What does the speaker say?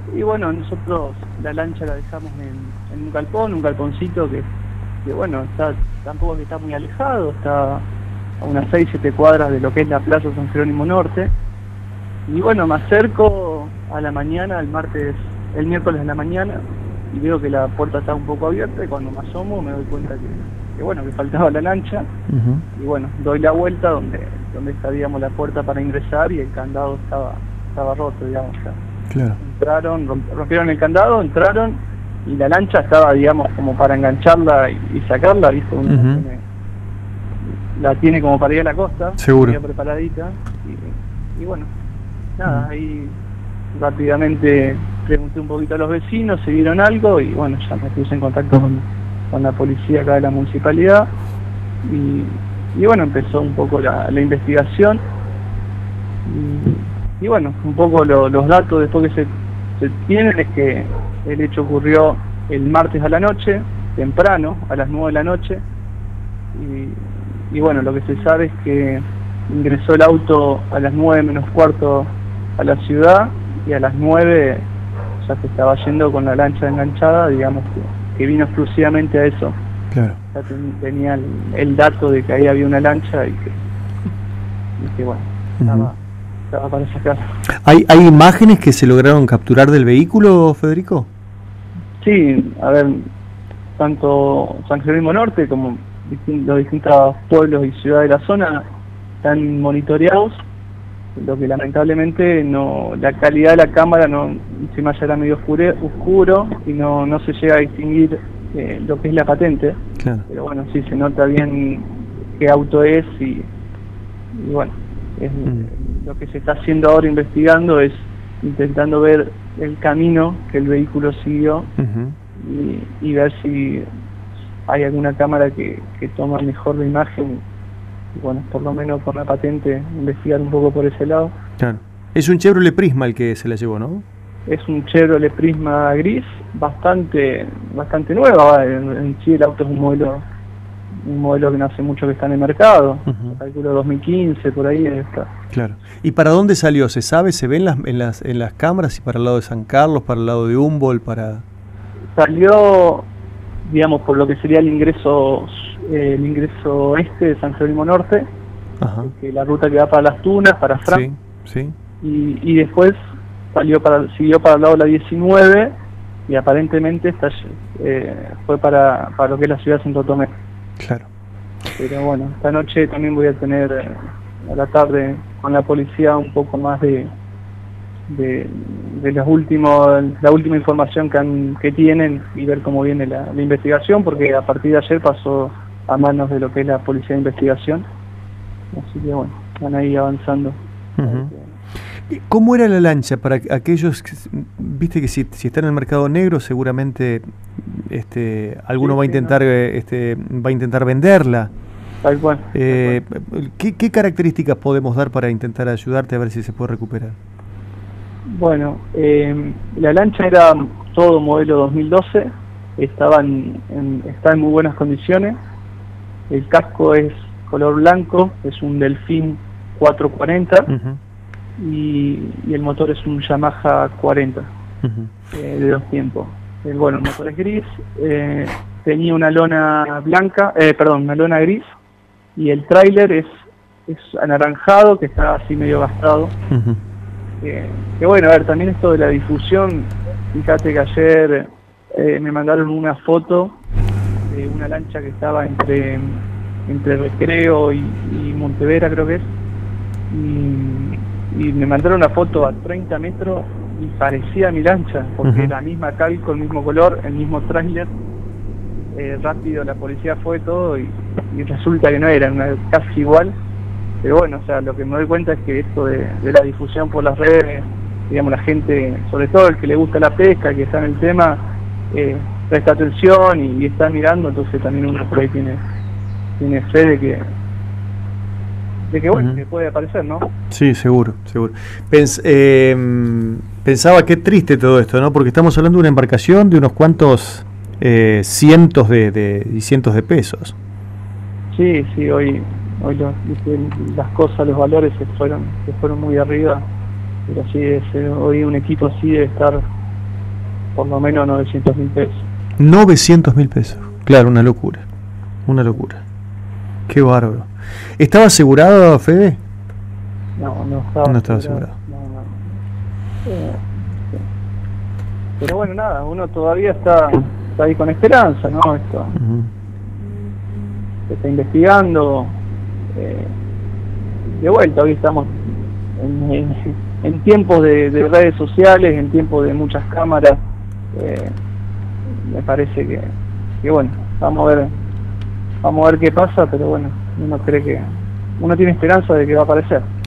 Y bueno, nosotros la lancha la dejamos en un galponcito que bueno, tampoco es que está muy alejado, está a unas 6-7 cuadras de lo que es la Plaza San Jerónimo Norte. Y bueno, me acerco a la mañana, el miércoles a la mañana, y veo que la puerta está un poco abierta, y cuando me asomo me doy cuenta que bueno, que faltaba la lancha. Y bueno, doy la vuelta donde está, digamos, la puerta para ingresar, y el candado estaba roto, digamos. O sea, Claro. entraron, rompieron el candado, entraron, y la lancha estaba, digamos, como para engancharla y sacarla, ¿viste? Uno la tiene como para ir a la costa, Seguro. ya preparadita, y bueno, nada, ahí rápidamente pregunté un poquito a los vecinos, se vieron algo, y bueno, ya me puse en contacto con la policía acá de la municipalidad, y bueno, empezó un poco la investigación, y bueno, un poco los datos después que se tienen es que el hecho ocurrió el martes a la noche, temprano, a las 9 de la noche, y bueno, lo que se sabe es que ingresó el auto a las 9 menos cuarto a la ciudad, y a las 9 ya se estaba yendo con la lancha enganchada, digamos que vino exclusivamente a eso. Claro. Ya tenía el dato de que ahí había una lancha y que bueno, estaba para sacar. ¿Hay imágenes que se lograron capturar del vehículo, Federico? Sí, a ver, tanto San Jerónimo Norte como los distintos pueblos y ciudades de la zona están monitoreados, lo que lamentablemente la calidad de la cámara encima ya era medio oscuro y no se llega a distinguir lo que es la patente. Claro. Pero bueno, sí se nota bien qué auto es, y bueno, lo que se está haciendo ahora investigando es intentando ver el camino que el vehículo siguió, y ver si hay alguna cámara que toma mejor la imagen, y bueno, por lo menos por la patente investigar un poco por ese lado. Claro. Es un Chevrolet Prisma el que se la llevó, ¿no? Es un Chevrolet Prisma gris, bastante nueva. En sí el auto es un modelo que no hace mucho que está en el mercado, calculo 2015, por ahí está. Claro. ¿Y para dónde salió? ¿Se sabe? ¿Se ve en las cámaras? ¿Y para el lado de San Carlos, para el lado de Humboldt, para...? Salió, digamos, por lo que sería el ingreso este de San Jerónimo Norte, que la ruta que va para Las Tunas, para Fran. Sí. Y después siguió para el lado de la 19, y aparentemente fue para lo que es la ciudad de Santo Tomé. Claro. Pero bueno, esta noche también voy a tener a la tarde con la policía un poco más de la última información que tienen, y ver cómo viene la investigación, porque a partir de ayer pasó a manos de lo que es la policía de investigación. Así que bueno, van ahí avanzando. ¿Cómo era la lancha para aquellos viste que si está en el mercado negro seguramente alguno va a intentar venderla? Tal cual. ¿Qué características podemos dar para intentar ayudarte a ver si se puede recuperar? Bueno, la lancha era todo modelo 2012, está en muy buenas condiciones. El casco es color blanco, es un Delfín 440, y el motor es un Yamaha 40 de 2 tiempos. El motor es gris, tenía una lona una lona gris, y el tráiler es anaranjado, que está así medio gastado. Que bueno, a ver, también esto de la difusión, fíjate que ayer me mandaron una foto de una lancha que estaba entre Recreo y Montevera, creo que es, y me mandaron una foto a 30 metros y parecía mi lancha, porque la misma calco, el mismo color, el mismo tráiler. Rápido la policía fue todo, y resulta que no era casi igual. Pero bueno, o sea, lo que me doy cuenta es que esto de la difusión por las redes, digamos, la gente, sobre todo el que le gusta la pesca, que está en el tema, presta atención y está mirando, entonces también uno por ahí tiene fe de que bueno, que puede aparecer, ¿no? Sí, seguro. Pensaba qué triste todo esto, ¿no? Porque estamos hablando de una embarcación de unos cuantos cientos de pesos. Sí, hoy las cosas, los valores se fueron muy arriba, pero sí, hoy un equipo así debe estar por lo menos 900.000 pesos. 900.000 pesos. Claro, una locura. Una locura. Qué bárbaro. ¿Estaba asegurado, Fede? No estaba asegurado. Sí. Pero bueno, nada, uno todavía está ahí con esperanza, ¿no? Esto se está investigando. De vuelta, hoy estamos en tiempos de redes sociales, en tiempos de muchas cámaras. Me parece que bueno, vamos a ver qué pasa, pero bueno, uno tiene esperanza de que va a aparecer.